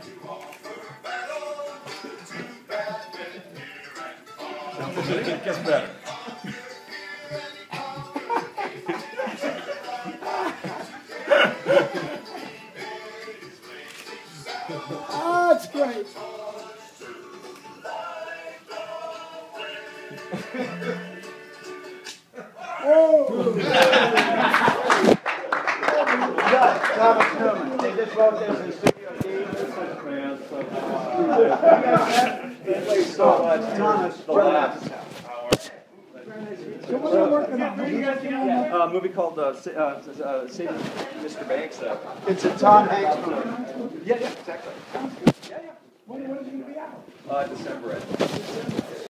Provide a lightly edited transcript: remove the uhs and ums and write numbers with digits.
It gets better. Oh, that's great. Oh! Thomas Newman. They just wrote this in Studio D. They played so much. Thomas, the last. So what are you working on? A movie called Saving Mr. Banks. It's a Tom Hanks movie. Yeah, exactly. When is it going to be out? December.